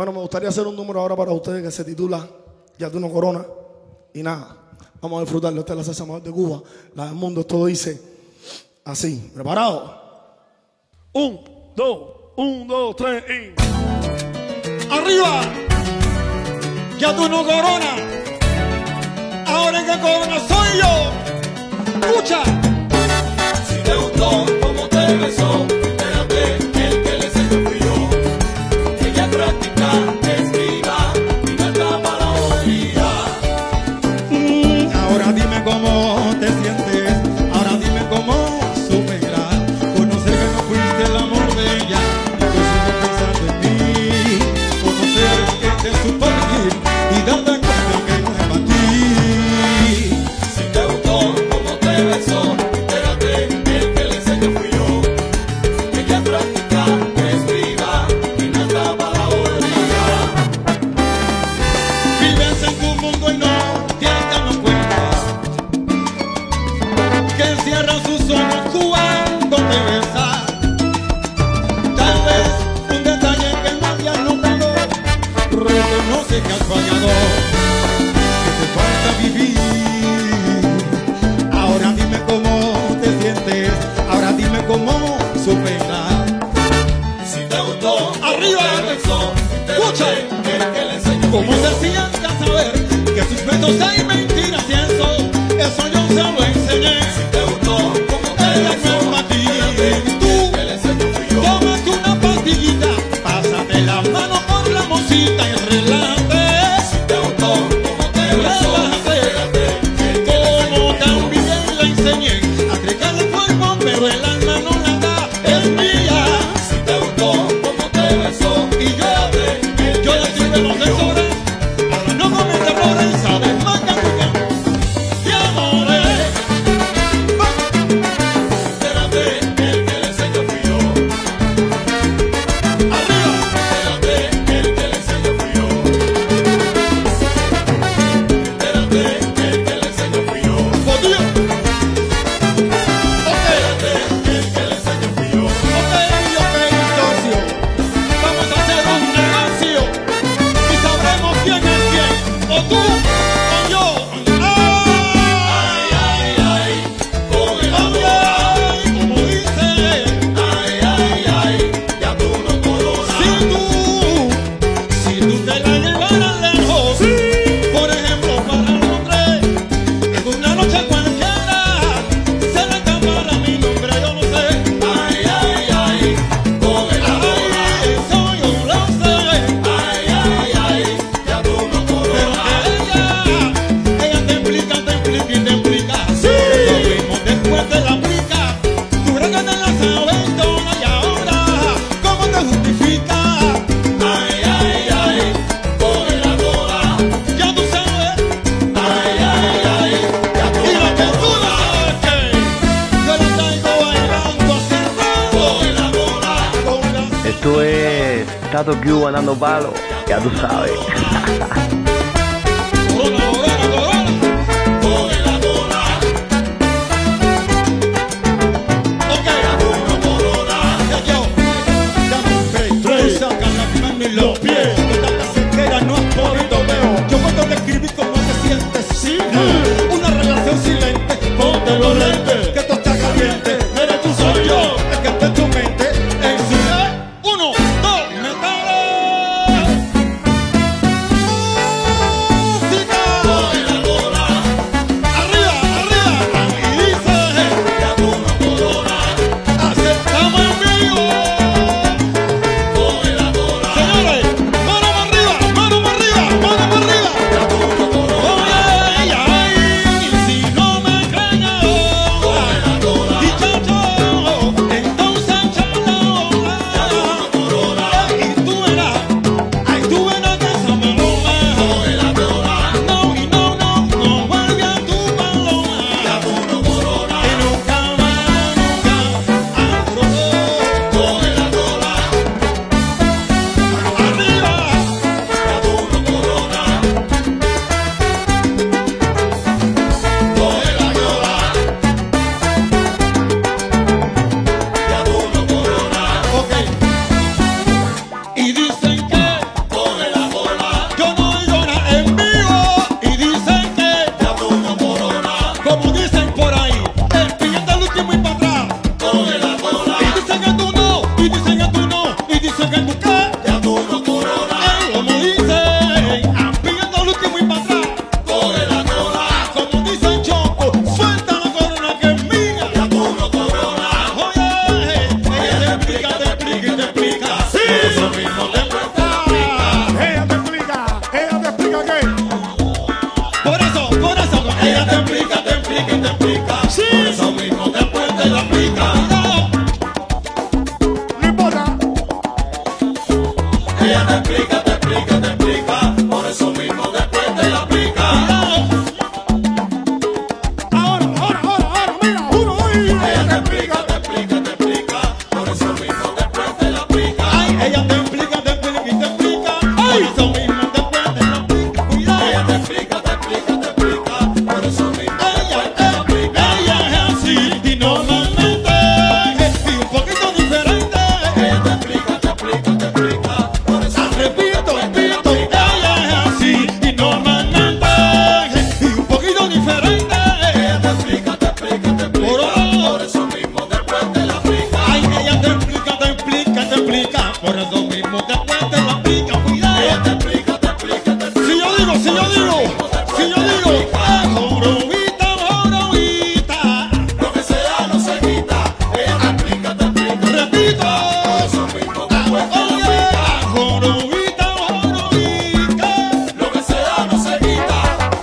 Bueno, me gustaría hacer un número ahora para ustedes que se titula Ya tú no corona. Y nada, vamos a disfrutarlo. Esta es la salsa mejor de Cuba. La del mundo, todo dice así. ¿Preparado? 1, 2, 1, 2, 3 y... ¡Arriba! Ya tú no corona. Ahora el que corona soy yo. ¡Escucha! Si te gustó como te besó, espérate, el que le enseñó fui yo. Ella practica, escriba y no está para la bobería. Ahora dime cómo te sientes. Ahora dime cómo superar. Conocer que no fuiste el amor de ella y que sigue pensando en ti. Conocer que te supo vivir y darte cuenta que no es para ti. Si te gustó como te besó, espérate, el que le enseñó fui yo. Ella practica, escriba y no está para la bobería. Vives en tu mundo y no te has dado cuenta que cierra sus ojos cuando te besa. Tal vez un detalle que no habías notado, reconoce que has fallado, que te falta vivir. Ahora dime cómo te sientes, ahora dime cómo superar. Si te gustó Arriba. como te besó, Escucha. espérate, el que le enseñó fui ¿Cómo yo. se siente a saber que sus besos hay mentiras y eso yo se lo enseñé? Si te gustó como te Ella besó, no es para ti. espérate, el que le enseñó fui yo. Tómate una pastillita, pásate la mano por la mosita y relájate. Si te gustó como te besó, espérate, el que le Como enseñó fui yo. también la enseñé a crear el cuerpo, pero el alma no la da, es mía. Si te gustó como te besó, Y yo le sirve los sensores, ahora no comete errores, sabes más que nunca. Y amores, espérate, el que le enseñó fui yo. arriba. Espérate, el que le enseñó fui yo. Espérate, el que le enseñó fui yo. Por Dios. Espérate, el que le enseñó fui yo. Ok, socio. Vamos a hacer un negocio y sabremos quién es quién. O tú o yo. Ay, ay, ay, con el amor. Ay, como dice. Ay, ay, ay, ya tú no coronas. Si tú te la llevaras lejos, por ejemplo para Londres, en una noche cualquiera se le escapará mi nombre, yo lo sé. Ay, ay, ay, con el amor. Ay, eso yo lo sé. Ay, ay, ay, ya tú no Pero coronas. que ella te implica y te implica. Sí. Lo mismo después te la aplica. Tú crees que te la sabes toda y ahora, ¿cómo te justifica? Ay, ay, ay, con el amor. Ya tú sabes. Ay, ay, ay, ya tú Y no lo que tú no coronas. sabes que yo la traigo bailando hace rato. Con el amor. Con la Esto es Tato Cuba dando palo, ya tú sabes. corona. Con el amor. Ok. Ya tú no coronas. Yo, dame un break, tú sacas las manos y los pies. Toda la sequera no es por el domeo. Yo cuando te escribí cómo te sientes, sí. Una relación silente, ponte los lentes, que esto está caliente. Eres tú, soy yo, el que está en tu mente. En su 1, 2, metales. explica, por eso mismo después te la aplica. Ahora, mira, uno y... Ella te explica, por eso mismo después te la aplica. Ay, ella te explica y te explica. Por eso mismo después te la aplica. Cuidado. Ella te explica, por eso mismo después te la aplica. Ella es así y normalmente y un poquito diferente. Ella te explica, por eso Repito, ella es así y normalmente y un poquito diferente. ella te explica, por eso mismo después te la aplica. Ay, ella te explica, por eso mismo después te la aplica. Cuidado. Ella te explica, Si yo digo, jorobita, lo que sea no se quita. Ella te explica, repito, por eso mismo después te la oye, aplica. jorobita, Lo que sea no se quita.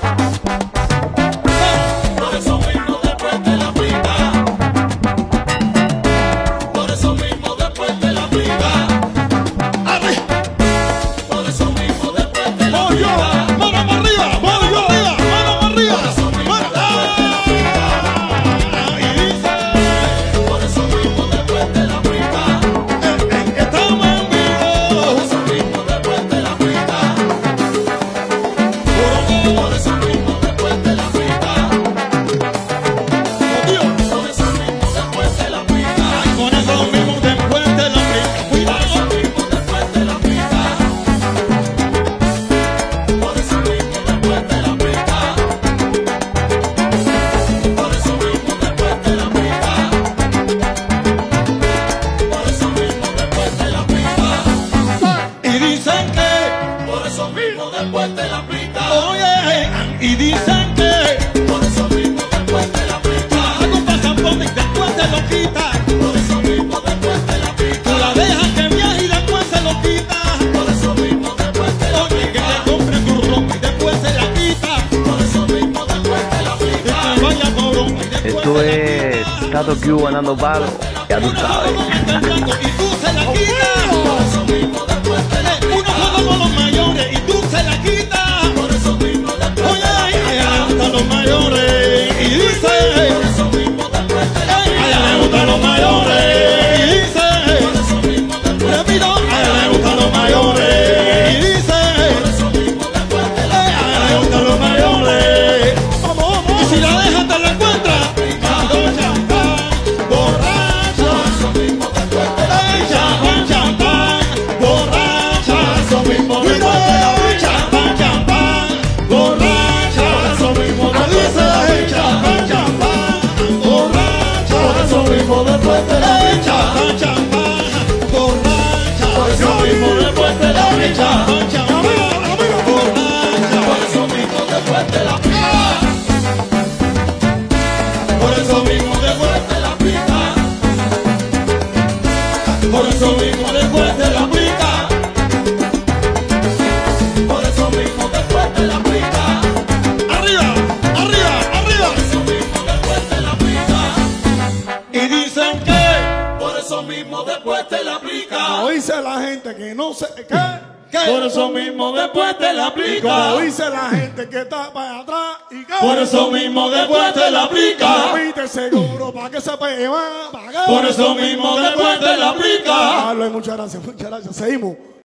Por eso mismo después te la aplica. Por eso mismo después te la aplica. Por eso mismo después te la voy yo, aplica. mano arriba, y dice, Por eso mismo después te la aplica. estamos en Por vivo. eso mismo después te la aplica. Por eso mismo después te la aplica. Por eso mismo después te la aplica. Con eso mismo después te la aplica. Por eso Cuidado. mismo después te la aplica. Por eso mismo después te la aplica. Por eso mismo después te la aplica. Por eso mismo después te la aplica. Y dicen que, Por eso mismo después te la aplica. oye, y dicen que Por eso mismo después te la aplica. hago un pasaporte y después te lo quitan. Por eso mismo después te la aplica. Tú la dejas que viaje y después se lo quita. Por eso mismo después te la Oye, que aplica. te compre tu ropa y después se la quita. Por eso mismo después te la Que aplica. te vaya por Europa y después Esto se la es quita. Tato Q ganando palo. Ya tú Una sabes. foto con el temblando y tú se la quitas. Por eso mismo después te la aplica. Una foto con los mayores y tú se la quitas. Por eso mismo después Oye, te la a ella le aplica. gustan los mayores y dice, Por eso mismo después te la a aplica. ella le gustan los mayores y dice, Por eso mismo después repito, a ella le gustan los mayores y dice, Por eso mismo después te la a ella le gustan los mayores. Y si la dejas te la encuentras, champán, borracha, Eso mismo después te la champán, borracha, Eso mismo después te la aplica. champán, borracha, Eso mismo dice, champán, borracha, Por eso mismo después te la aplica. borracha, Por eso mismo después te la aplica. borracha, Por eso mismo después te la aplica. por eso mismo después Te la aplica. por eso mismo después te la aplica. Por eso mismo después te la aplica. Arriba, arriba, Por eso mismo después te la aplica. y dicen que Por eso mismo después te la aplica. Como dice la gente que no sé qué. por eso mismo después te la aplica. Como dice la gente que está para atrás y que. Por eso mismo después te la aplica. Repite seguro para que se pegue más. Por eso mismo después te la aplica. Muchas gracias. Seguimos.